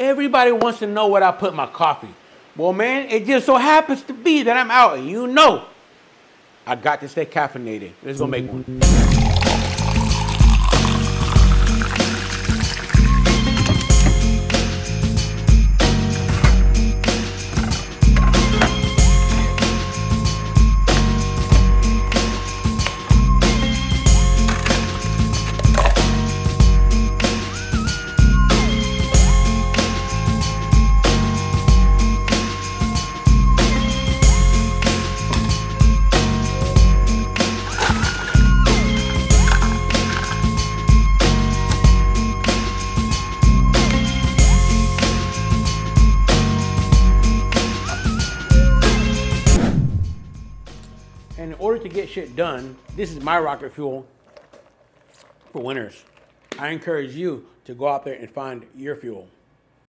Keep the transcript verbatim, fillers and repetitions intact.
Everybody wants to know what I put in my coffee. Well, man, it just so happens to be that I'm out, and you know I got to stay caffeinated. Let's go make one. And in order to get shit done, this is my rocket fuel for winners. I encourage you to go out there and find your fuel.